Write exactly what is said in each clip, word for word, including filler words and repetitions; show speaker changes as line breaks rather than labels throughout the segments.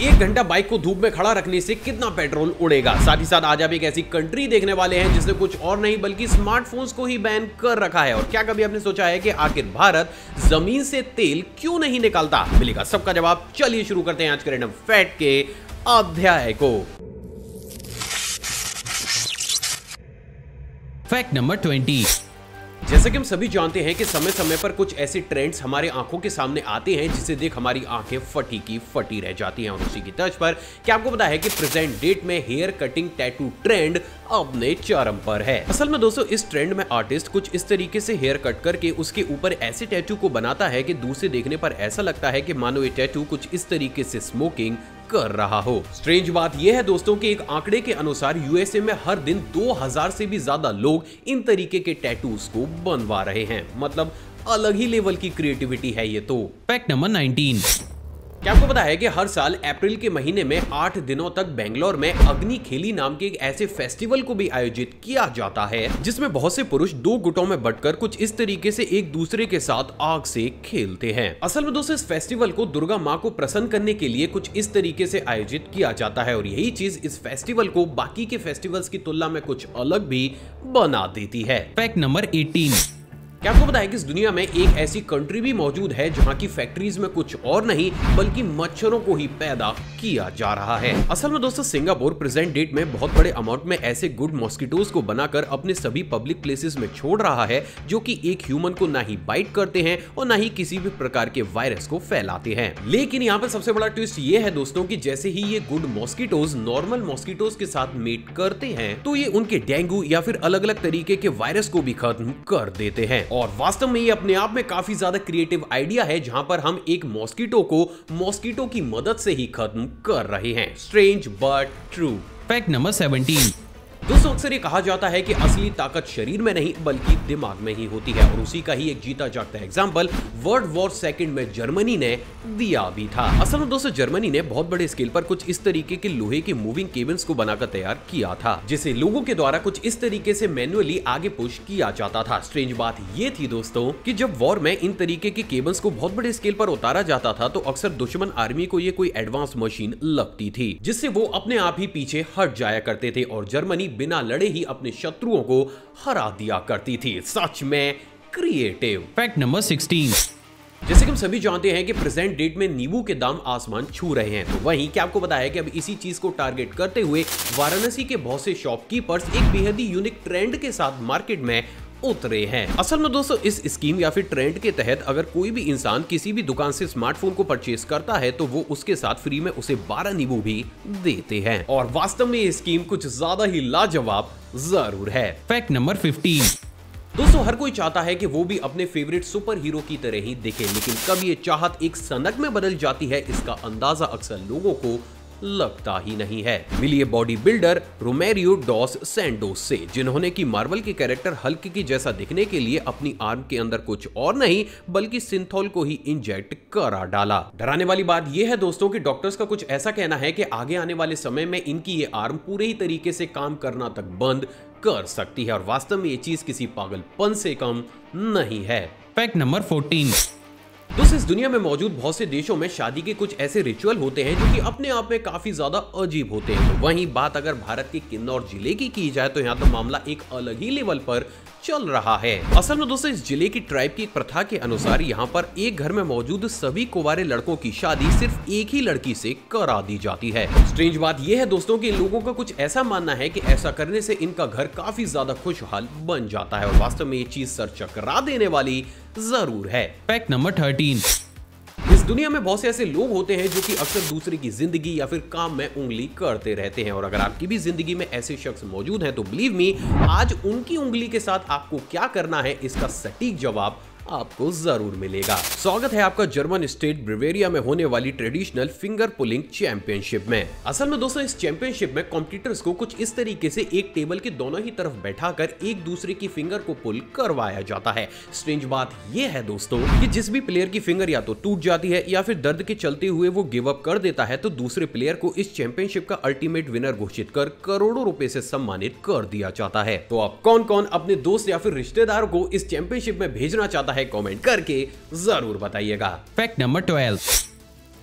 एक घंटा बाइक को धूप में खड़ा रखने से कितना पेट्रोल उड़ेगा। साथ ही साथ आज आप एक ऐसी कंट्री देखने वाले हैं जिसने कुछ और नहीं बल्कि स्मार्टफोन्स को ही बैन कर रखा है। और क्या कभी आपने सोचा है कि आखिर भारत जमीन से तेल क्यों नहीं निकालता? मिलेगा सबका जवाब। चलिए शुरू करते हैं आज के रैंडम फैक्ट के अध्याय को।
Fact number twenty.
जैसे कि हम सभी जानते हैं कि समय समय पर कुछ ऐसे ट्रेंड्स हमारे आंखों के सामने आते हैं जिसे देख हमारी आंखें फटी की फटी रह जाती हैं। और उसी की तर्ज पर क्या आपको पता है कि प्रेजेंट डेट में हेयर कटिंग टैटू ट्रेंड अपने चरम पर है। असल में दोस्तों इस ट्रेंड में आर्टिस्ट कुछ इस तरीके से हेयर कट करके उसके ऊपर ऐसे टैटू को बनाता है कि दूर से देखने पर ऐसा लगता है कि मानो ये टैटू कुछ इस तरीके से स्मोकिंग कर रहा हो। स्ट्रेंज बात यह है दोस्तों कि एक आंकड़े के अनुसार यूएसए में हर दिन दो हज़ार से भी ज्यादा लोग इन तरीके के टैटूज को बनवा रहे हैं। मतलब अलग ही लेवल की क्रिएटिविटी है ये तो।
Fact number nineteen.
क्या आपको पता है कि हर साल अप्रैल के महीने में आठ दिनों तक बेंगलोर में अग्नि खेली नाम के एक ऐसे फेस्टिवल को भी आयोजित किया जाता है जिसमें बहुत से पुरुष दो गुटों में बंटकर कुछ इस तरीके से एक दूसरे के साथ आग से खेलते हैं। असल में दोस्तों इस फेस्टिवल को दुर्गा माँ को प्रसन्न करने के लिए कुछ इस तरीके से आयोजित किया जाता है और यही चीज इस फेस्टिवल को बाकी के फेस्टिवल्स की तुलना में कुछ अलग भी बना देती है।
Fact number eighteen.
क्या आपको पता है कि इस दुनिया में एक ऐसी कंट्री भी मौजूद है जहां की फैक्ट्रीज में कुछ और नहीं बल्कि मच्छरों को ही पैदा किया जा रहा है। असल में दोस्तों सिंगापुर प्रेजेंट डेट में बहुत बड़े अमाउंट में ऐसे गुड मॉस्किटोज को बनाकर अपने सभी पब्लिक प्लेसेस में छोड़ रहा है जो कि एक ह्यूमन को ना ही बाइट करते हैं और ना ही किसी भी प्रकार के वायरस को फैलाते हैं। लेकिन यहाँ पर सबसे बड़ा ट्विस्ट ये है दोस्तों कि जैसे ही ये गुड मॉस्किटोज नॉर्मल मॉस्किटोज के साथ मेट करते हैं तो ये उनके डेंगू या फिर अलग अलग तरीके के वायरस को भी खत्म कर देते हैं। और वास्तव में ये अपने आप में काफी ज्यादा क्रिएटिव आइडिया है जहां पर हम एक मॉस्किटो को मॉस्किटो की मदद से ही खत्म कर रहे हैं। Strange but true.
Fact number seventeen.
दोस्तों अक्सर ये कहा जाता है कि असली ताकत शरीर में नहीं बल्कि दिमाग में ही होती है और उसी का ही एक जीता जागता एग्जांपल वर्ल्ड वॉर सेकंड में जर्मनी ने दिया भी था। असल में दोस्तों जर्मनी ने बहुत बड़े स्केल पर कुछ इस तरीके के लोहे के मूविंग केबल्स को बनाकर तैयार किया था जिसे लोगों के द्वारा कुछ इस तरीके से मैन्युअली आगे पुश किया जाता था। स्ट्रेंज बात ये थी दोस्तों कि जब वॉर में इन तरीके के केबल्स को बहुत बड़े स्केल पर उतारा जाता था तो अक्सर दुश्मन आर्मी को ये कोई एडवांस मशीन लगती थी जिससे वो अपने आप ही पीछे हट जाया करते थे और जर्मनी बिना लड़े ही अपने शत्रुओं को हरा दिया करती थी। सच में क्रिएटिव।
Fact number sixteen.
जैसे कि हम सभी जानते हैं कि प्रेजेंट डेट में नींबू के दाम आसमान छू रहे हैं तो वहीं क्या आपको पता है कि अब इसी चीज को टारगेट करते हुए वाराणसी के बहुत से शॉपकीपर्स एक बेहद ही यूनिक ट्रेंड के साथ मार्केट में उतरे हैं। असल में दोस्तों इस स्कीम या फिर ट्रेंड के तहत अगर कोई भी इंसान किसी भी दुकान से स्मार्टफोन को परचेज करता है तो वो उसके साथ फ्री में उसे बारह नींबू भी देते हैं और वास्तव में ये स्कीम कुछ ज्यादा ही लाजवाब जरूर है।
Fact number fifteen.
दोस्तों हर कोई चाहता है कि वो भी अपने फेवरेट सुपर हीरो की तरह ही दिखे लेकिन कब ये चाहत एक सनक में बदल जाती है इसका अंदाजा अक्सर लोगों को लगता ही नहीं है। मिलिए body builder Romario dos Santos से जिन्होंने की मार्वल के कैरेक्टर हल्क की जैसा दिखने के लिए अपनी आर्म के अंदर कुछ और नहीं बल्कि सिंथॉल को ही इंजेक्ट करा डाला। डराने वाली बात यह है दोस्तों कि डॉक्टर्स का कुछ ऐसा कहना है कि आगे आने वाले समय में इनकी ये आर्म पूरे ही तरीके से काम करना तक बंद कर सकती है और वास्तव में ये चीज किसी पागलपन से कम नहीं है।
Fact number fourteen.
दोस्तों इस दुनिया में मौजूद बहुत से देशों में शादी के कुछ ऐसे रिचुअल होते हैं जो कि अपने आप में काफी ज्यादा अजीब होते हैं। तो वहीं बात अगर भारत के किन्नौर जिले की की जाए तो यहाँ तो मामला एक अलग ही लेवल पर चल रहा है। असल में दोस्तों इस जिले की ट्राइब की एक प्रथा के अनुसार यहाँ पर एक घर में मौजूद सभी कुंवारे लड़कों की शादी सिर्फ एक ही लड़की से करा दी जाती है। स्ट्रेंज बात यह है दोस्तों कि लोगों का कुछ ऐसा मानना है कि ऐसा करने से इनका घर काफी ज्यादा खुशहाल बन जाता है और वास्तव में ये चीज सर चकरा देने वाली जरूर है।
Fact number thirteen.
इस दुनिया में बहुत से ऐसे लोग होते हैं जो कि अक्सर दूसरे की जिंदगी या फिर काम में उंगली करते रहते हैं और अगर आपकी भी जिंदगी में ऐसे शख्स मौजूद हैं तो बिलीव मी आज उनकी उंगली के साथ आपको क्या करना है इसका सटीक जवाब आपको जरूर मिलेगा। स्वागत है आपका जर्मन स्टेट ब्रिवेरिया में होने वाली ट्रेडिशनल फिंगर पुलिंग चैंपियनशिप में। असल में दोस्तों इस चैंपियनशिप में कॉम्पिटिटर्स को कुछ इस तरीके से एक टेबल के दोनों ही तरफ बैठाकर एक दूसरे की फिंगर को पुल करवाया जाता है। स्ट्रेंज बात यह है दोस्तों कि जिस भी प्लेयर की फिंगर या तो टूट जाती है या फिर दर्द के चलते हुए वो गिव अप कर देता है तो दूसरे प्लेयर को इस चैंपियनशिप का अल्टीमेट विनर घोषित कर करोड़ों रुपए से सम्मानित कर दिया जाता है। तो अब कौन कौन अपने दोस्त या फिर रिश्तेदार को इस चैंपियनशिप में भेजना चाहता है कमेंट करके जरूर बताइएगा।
Fact number twelve.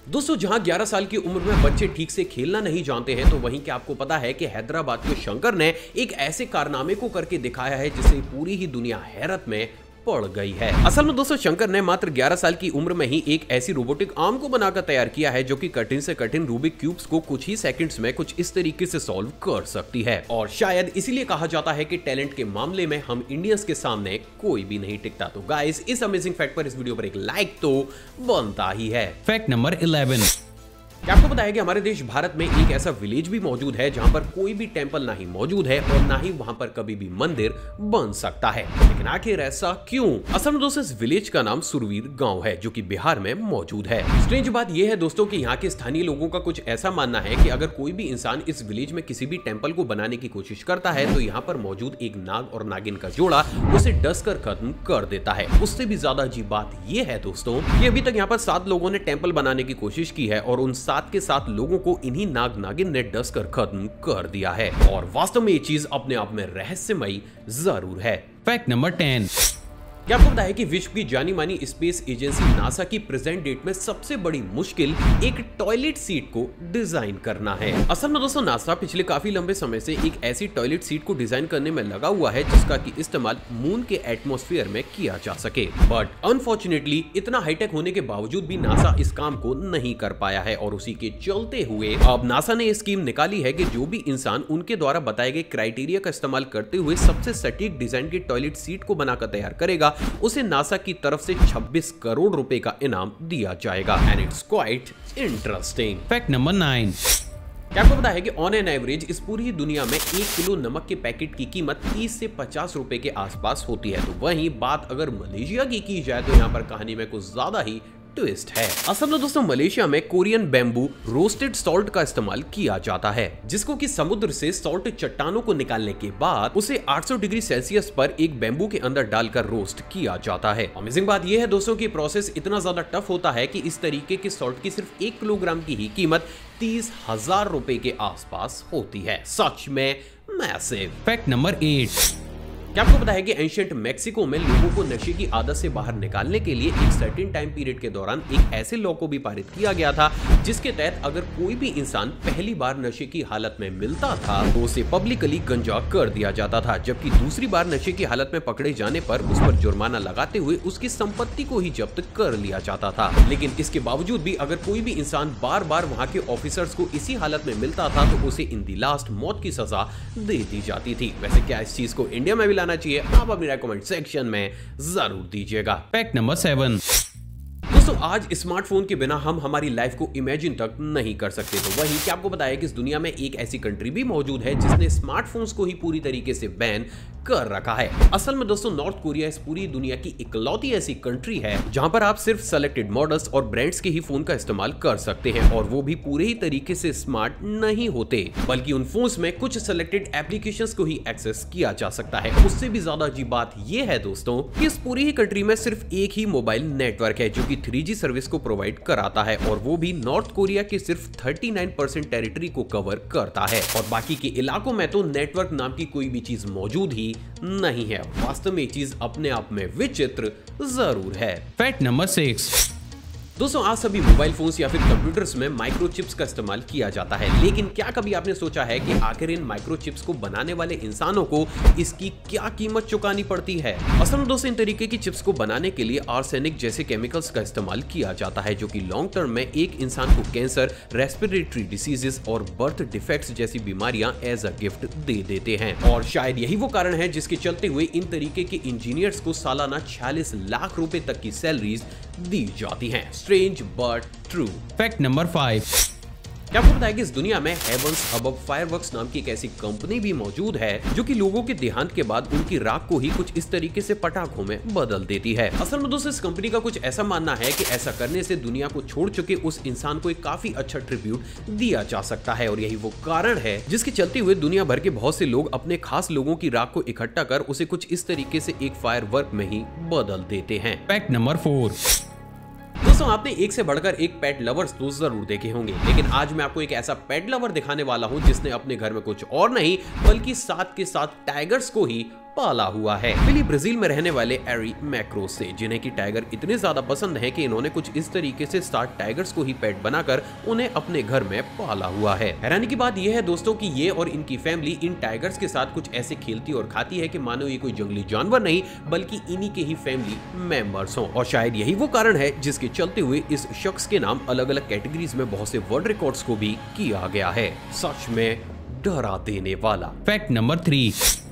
दोस्तों जहां ग्यारह साल की उम्र में बच्चे ठीक से खेलना नहीं जानते हैं, तो वहीं क्या आपको पता है कि हैदराबाद के शंकर ने एक ऐसे कारनामे को करके दिखाया है जिससे पूरी ही दुनिया हैरत में पड़ गई है। असल में दोस्तों शंकर ने मात्र ग्यारह साल की उम्र में ही एक ऐसी रोबोटिक आर्म को बनाकर तैयार किया है जो कि कठिन से कठिन रूबिक क्यूब्स को कुछ ही सेकंड्स में कुछ इस तरीके से सॉल्व कर सकती है। और शायद इसीलिए कहा जाता है कि टैलेंट के मामले में हम इंडियंस के सामने कोई भी नहीं टिकता। तो गाइस इस अमेजिंग फैक्ट पर इस वीडियो पर एक लाइक तो बनता ही है।
Fact number eleven.
क्या आपको पता है कि हमारे देश भारत में एक ऐसा विलेज भी मौजूद है जहां पर कोई भी टेंपल ना ही मौजूद है और ना ही वहां पर कभी भी मंदिर बन सकता है। लेकिन आखिर ऐसा क्यों? असल में दोस्तों इस विलेज का नाम सुरवीर गांव है जो कि बिहार में मौजूद है। स्ट्रेंज बात यह है दोस्तों कि यहाँ के स्थानीय लोगों का कुछ ऐसा मानना है कि अगर कोई भी इंसान इस विलेज में किसी भी टेंपल को बनाने की कोशिश करता है तो यहाँ पर मौजूद एक नाग और नागिन का जोड़ा उसे डस कर खत्म कर देता है। उससे भी ज्यादा अजीब बात यह है दोस्तों कि अभी तक यहाँ पर सात लोगों ने टेंपल बनाने की कोशिश की है और उन सात के साथ लोगों को इन्हीं नाग नागिन ने डस कर खत्म कर दिया है। और वास्तव में ये चीज अपने आप में रहस्यमयी जरूर है।
Fact number ten.
क्या आपको पता है कि विश्व की जानी मानी स्पेस एजेंसी नासा की प्रेजेंट डेट में सबसे बड़ी मुश्किल एक टॉयलेट सीट को डिजाइन करना है। असल में दोस्तों नासा पिछले काफी लंबे समय से एक ऐसी टॉयलेट सीट को डिजाइन करने में लगा हुआ है जिसका की इस्तेमाल मून के एटमॉस्फेयर में किया जा सके। बट अनफॉर्चुनेटली इतना हाईटेक होने के बावजूद भी नासा इस काम को नहीं कर पाया है और उसी के चलते हुए अब नासा ने स्कीम निकाली है कि जो भी इंसान उनके द्वारा बताए गए क्राइटेरिया का इस्तेमाल करते हुए सबसे सटीक डिजाइन की टॉयलेट सीट को बनाकर तैयार करेगा उसे नासा की तरफ से छब्बीस करोड़ रुपए का इनाम दिया जाएगा। And it's quite interesting.
Fact number nine.
क्या आपको पता है कि ऑन एन एवरेज इस पूरी दुनिया में एक किलो नमक के पैकेट की कीमत तीस से पचास रुपए के आसपास होती है। तो वहीं बात अगर मलेशिया की की जाए तो यहाँ पर कहानी में कुछ ज्यादा ही ट्विस्ट है। असल में दोस्तों मलेशिया में कोरियन बैम्बू रोस्टेड सॉल्ट का इस्तेमाल किया जाता है जिसको कि समुद्र से सॉल्ट चट्टानों को निकालने के बाद उसे आठ सौ डिग्री सेल्सियस पर एक बैम्बू के अंदर डालकर रोस्ट किया जाता है। अमेजिंग बात यह है दोस्तों कि प्रोसेस इतना ज्यादा टफ होता है कि इस तरीके के सॉल्ट की सिर्फ एक किलोग्राम की ही कीमत तीस हजार रुपए के आसपास होती है। सच में मैसिव।
Fact number eight.
क्या आपको पता है कि एंशिएंट मेक्सिको में लोगों को नशे की आदत से बाहर निकालने के लिए एक सर्टेन टाइम पीरियड के दौरान एक ऐसे लॉ को भी पारित किया गया था जिसके तहत अगर कोई भी इंसान पहली बार नशे की हालत में मिलता था तो उसे पब्लिकली गंजा कर दिया जाता था, जबकि दूसरी बार नशे की हालत में पकड़े जाने पर उस पर जुर्माना लगाते हुए उसकी संपत्ति को ही जब्त कर लिया जाता था। लेकिन इसके बावजूद भी अगर कोई भी इंसान बार बार वहाँ के ऑफिसर्स को इसी हालत में मिलता था तो उसे इन दी लास्ट मौत की सजा दे दी जाती थी। वैसे क्या इस चीज को इंडिया में भी लाना चाहिए? आप अपनी कमेंट सेक्शन में जरूर दीजिएगा।
Fact number seven.
दोस्तों आज स्मार्टफोन के बिना हम हमारी लाइफ को इमेजिन तक नहीं कर सकते। तो वहीं क्या आपको पता है कि इस दुनिया में एक ऐसी कंट्री भी मौजूद है जिसने स्मार्टफोन्स को ही पूरी तरीके से बैन कर रखा है। असल में दोस्तों नॉर्थ कोरिया इस पूरी दुनिया की इकलौती ऐसी कंट्री है जहां पर आप सिर्फ सेलेक्टेड मॉडल्स और ब्रांड्स के ही फोन का इस्तेमाल कर सकते हैं और वो भी पूरे ही तरीके से स्मार्ट नहीं होते, बल्कि उन फोन्स में कुछ सेलेक्टेड एप्लीकेशंस को ही एक्सेस किया जा सकता है। उससे भी ज्यादा अजीब बात यह है दोस्तों कि इस पूरी ही कंट्री में सिर्फ एक ही मोबाइल नेटवर्क है जो कि थ्री जी सर्विस को प्रोवाइड कराता है और वो भी नॉर्थ कोरिया के सिर्फ उनतालीस परसेंट टेरिटरी को कवर करता है और बाकी के इलाकों में तो नेटवर्क नाम की कोई भी चीज मौजूद ही नहीं है। वास्तव में ये चीज अपने आप में विचित्र जरूर है।
Fact number six.
दोस्तों आज सभी मोबाइल फोन्स या फिर कंप्यूटर्स में माइक्रोचिप्स का इस्तेमाल किया जाता है, लेकिन क्या कभी आपने सोचा है कि आखिर इन माइक्रोचिप्स को बनाने वाले इंसानों को इसकी क्या कीमत चुकानी पड़ती है? असल में दोस्तों इन तरीके की चिप्स को बनाने के लिए आर्सेनिक जैसे केमिकल्स का इस्तेमाल किया जाता है जो कि लॉन्ग टर्म में एक इंसान को कैंसर, रेस्पिरेटरी डिसीजेस और बर्थ डिफेक्ट्स जैसी बीमारियां एज अ गिफ्ट दे देते हैं। और शायद यही वो कारण है जिसके चलते हुए इन तरीके के इंजीनियर्स को सालाना छियालीस लाख रुपए तक की सैलरीज दी जाती हैं। Strange but true.
Fact number five.
क्या आपको पता है कि इस दुनिया में हेवंस अबव फायरवर्क्स नाम की एक ऐसी कंपनी भी मौजूद है जो कि लोगों के देहांत के बाद उनकी राख को ही कुछ इस तरीके से पटाखों में बदल देती है। असल में दोस्तों इस कंपनी का कुछ ऐसा मानना है कि ऐसा करने से दुनिया को छोड़ चुके उस इंसान को एक काफी अच्छा ट्रिब्यूट दिया जा सकता है और यही वो कारण है जिसके चलते हुए दुनिया भर के बहुत से लोग अपने खास लोगों की राख को इकट्ठा कर उसे कुछ इस तरीके से एक फायरवर्क में ही बदल देते हैं।
Fact number four.
दोस्तों आपने एक से बढ़कर एक पेट लवर्स तो जरूर देखे होंगे, लेकिन आज मैं आपको एक ऐसा पेट लवर दिखाने वाला हूं जिसने अपने घर में कुछ और नहीं बल्कि साथ के साथ टाइगर्स को ही पाला हुआ है। बिली ब्राजील में रहने वाले एरी मैक्रोस से, जिन्हें की टाइगर इतने ज्यादा पसंद है कि इन्होंने कुछ इस तरीके से सात टाइगर्स को ही पेट बनाकर उन्हें अपने घर में पाला हुआ है। हैरानी की बात यह है दोस्तों कि ये और इनकी फैमिली इन टाइगर्स के साथ कुछ ऐसे खेलती और खाती है कि मानो ये कोई जंगली जानवर नहीं बल्कि इन्हीं के ही फैमिली मेंबर्स हों। और शायद यही वो कारण है जिसके चलते हुए इस शख्स के नाम अलग अलग कैटेगरीज में बहुत से वर्ल्ड रिकॉर्ड्स को भी किया गया है। सच में डरा देने वाला।
Fact number three.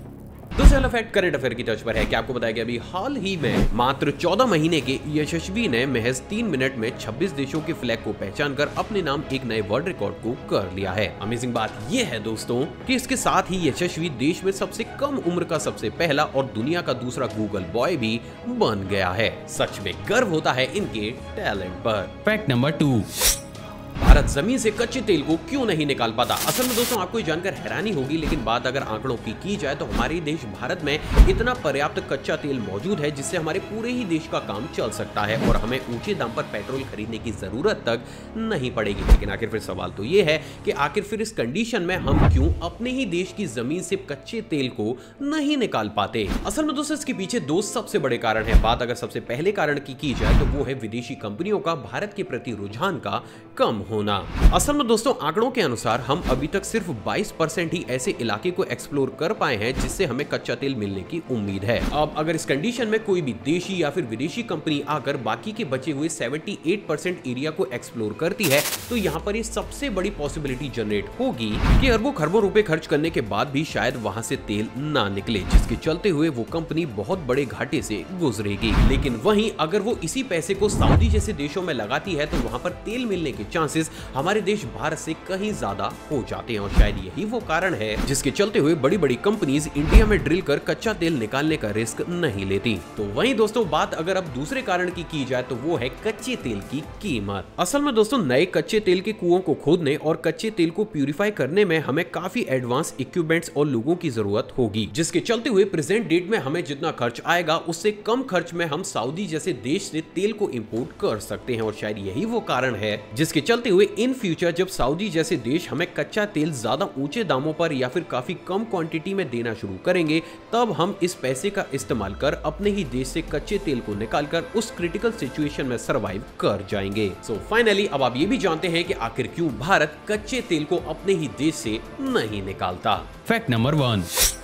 दूसरा फैक्ट करंट अफेयर की टच पर है। क्या आपको बताया कि अभी हाल ही में मात्र चौदह महीने के यशस्वी ने महज तीन मिनट में छब्बीस देशों के फ्लैग को पहचानकर अपने नाम एक नए वर्ल्ड रिकॉर्ड को कर लिया है। अमेजिंग बात यह है दोस्तों कि इसके साथ ही यशस्वी देश में सबसे कम उम्र का सबसे पहला और दुनिया का दूसरा गूगल बॉय भी बन गया है। सच में गर्व होता है इनके टैलेंट पर।
Fact number two.
भारत जमीन से कच्चे तेल को क्यों नहीं निकाल पाता? असल में दोस्तों आपको जानकर हैरानी होगी, लेकिन बात अगर आंकड़ों की की जाए तो हमारे देश भारत में इतना पर्याप्त कच्चा तेल मौजूद है जिससे हमारे पूरे ही देश का काम चल सकता है और हमें ऊंचे दाम पर पेट्रोल खरीदने की जरूरत तक नहीं पड़ेगी। लेकिन आखिर फिर सवाल तो ये है कि आखिर फिर इस कंडीशन में हम क्यों अपने ही देश की जमीन से कच्चे तेल को नहीं निकाल पाते? असल में दोस्तों इसके पीछे दो सबसे बड़े कारण है। बात अगर सबसे पहले कारण की की जाए तो वो है विदेशी कंपनियों का भारत के प्रति रुझान का कम होना। असल में दोस्तों आंकड़ों के अनुसार हम अभी तक सिर्फ बाईस परसेंट ही ऐसे इलाके को एक्सप्लोर कर पाए हैं जिससे हमें कच्चा तेल मिलने की उम्मीद है। अब अगर इस कंडीशन में कोई भी देशी या फिर विदेशी कंपनी आकर बाकी के बचे हुए अठहत्तर परसेंट एरिया को एक्सप्लोर करती है तो यहाँ पर ये सबसे बड़ी पॉसिबिलिटी जनरेट होगी कि अरबों खरबों रुपए खर्च करने के बाद भी शायद वहां से तेल ना निकले, जिसके चलते हुए वो कंपनी बहुत बड़े घाटे से गुजरेगी। लेकिन वहीं अगर वो इसी पैसे को सऊदी जैसे देशों में लगाती है तो वहां पर तेल मिलने के चांसेस हमारे देश भारत से कहीं ज्यादा हो जाते हैं और शायद यही वो कारण है जिसके चलते हुए बड़ी बड़ी कंपनीज इंडिया में ड्रिल कर कच्चा तेल निकालने का रिस्क नहीं लेती। तो वहीं दोस्तों बात अगर अब दूसरे कारण की की जाए तो वो है कच्चे तेल की कीमत। असल में दोस्तों नए कच्चे तेल के कुओं को खोदने और कच्चे तेल को प्यूरिफाई करने में हमें काफी एडवांस इक्विपमेंट्स और लोगों की जरूरत होगी, जिसके चलते हुए प्रेजेंट डेट में हमें जितना खर्च आएगा उससे कम खर्च में हम सऊदी जैसे देश से तेल को इंपोर्ट कर सकते हैं और शायद यही वो कारण है जिसके चलते हुए इन फ्यूचर जब सऊदी जैसे देश हमें कच्चा तेल ज्यादा ऊंचे दामों पर या फिर काफी कम क्वांटिटी में देना शुरू करेंगे तब हम इस पैसे का इस्तेमाल कर अपने ही देश से कच्चे तेल को निकालकर उस क्रिटिकल सिचुएशन में सरवाइव कर जाएंगे। सो so, फाइनली अब आप ये भी जानते हैं कि आखिर क्यों भारत कच्चे तेल को अपने ही देश से नहीं निकालता।
Fact number one.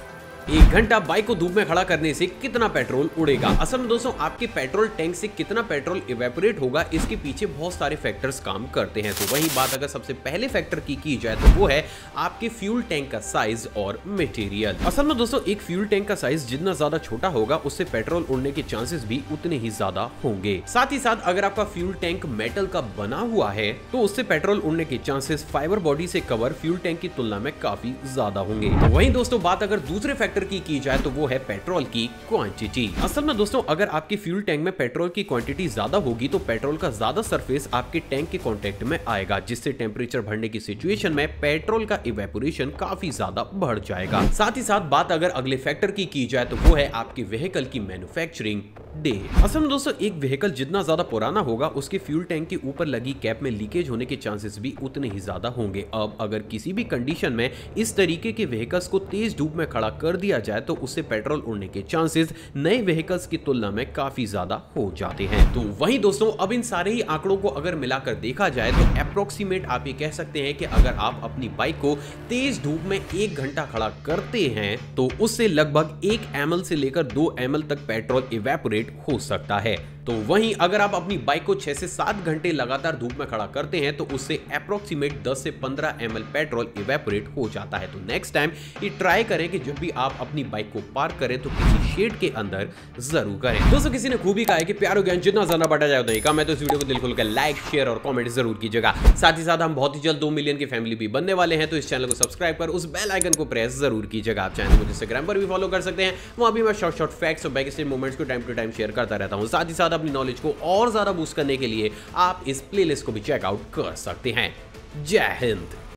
एक घंटा बाइक को धूप में खड़ा करने से कितना पेट्रोल उड़ेगा? असल में दोस्तों आपके पेट्रोल टैंक से कितना पेट्रोल इवेपोरेट होगा इसके पीछे बहुत सारे फैक्टर्स काम करते हैं। तो वही बात अगर सबसे पहले फैक्टर की की जाए तो वो है आपके फ्यूल टैंक का साइज और मटेरियल। असल में दोस्तों एक फ्यूल टैंक का साइज जितना ज्यादा छोटा होगा उससे पेट्रोल उड़ने के चांसेस भी उतने ही ज्यादा होंगे। साथ ही साथ अगर आपका फ्यूल टैंक मेटल का बना हुआ है तो उससे पेट्रोल उड़ने के चांसेस फाइबर बॉडी से कवर फ्यूल टैंक की तुलना में काफी ज्यादा होंगे। तो वही दोस्तों बात अगर दूसरे फैक्टर की की जाए तो वो है पेट्रोल की क्वांटिटी। असल में दोस्तों अगर आपके फ्यूल टैंक में पेट्रोल की क्वांटिटी ज्यादा होगी तो पेट्रोल का ज्यादा सरफेस आपके टैंक के कांटेक्ट में आएगा, जिससे टेम्परेचर बढ़ने की सिचुएशन में पेट्रोल का इवेपोरेशन काफी ज्यादा बढ़ जाएगा। साथ ही साथ बात अगर अगले फैक्टर की की जाए तो वो है आपके व्हीकल की मैन्युफैक्चरिंग डे। असल में दोस्तों एक व्हीकल जितना ज्यादा पुराना होगा उसके फ्यूल टैंक के ऊपर लगी कैप में लीकेज होने के चांसेस भी उतने ही ज्यादा होंगे। अब अगर किसी भी कंडीशन में इस तरीके के व्हीकल्स को तेज धूप में खड़ा कर दिया जाए तो उससे पेट्रोल उड़ने के चांसेस नए व्हीकल्स की तुलना में काफी ज्यादा हो जाते हैं। तो वहीं दोस्तों अब इन सारे ही आंकड़ों को अगर मिलाकर देखा जाए तो अप्रोक्सीमेट आप ये कह सकते हैं कि अगर आप अपनी बाइक को तेज धूप में एक घंटा खड़ा करते हैं तो उससे लगभग एक एम एल से लेकर दो एम एल तक पेट्रोल इवेपोरेट हो सकता है। तो वहीं अगर आप अपनी बाइक को छह से सात घंटे लगातार धूप में खड़ा करते हैं तो उससे अप्रोक्सीमेट दस से पंद्रह एम एल पेट्रोल इवेपोरेट हो जाता है। तो नेक्स्ट टाइम ये ट्राई करें कि जब भी आप अपनी बाइक को पार्क करें तो किसी शेड के अंदर जरूर करें। दोस्तों किसी ने खूबी कहा है कि प्यार ज्ञान जितना ज्यादा बढ़ा जाए उतना ही कम है, तो इस वीडियो को दिल खोलकर लाइक शेयर और कमेंट जरूर कीजिएगा। साथ ही साथ हम बहुत ही जल्द दो मिलियन की फैमिली भी बनने वाले हैं, तो इस चैनल को सब्सक्राइब कर उस बेल आइकन को प्रेस जरूर कीजिएगा। आप चैनल को इंस्टाग्राम पर भी फॉलो कर सकते हैं, वहां भी मैं शॉर्ट शॉर्ट फैक्ट्स और बैक स्टेज मोमेंट्स को टाइम टू टाइम शेयर करता रहता हूं। साथ ही साथ अपनी नॉलेज को और ज्यादा बूस्ट करने के लिए आप इस प्लेलिस्ट को भी चेकआउट कर सकते हैं। जय हिंद।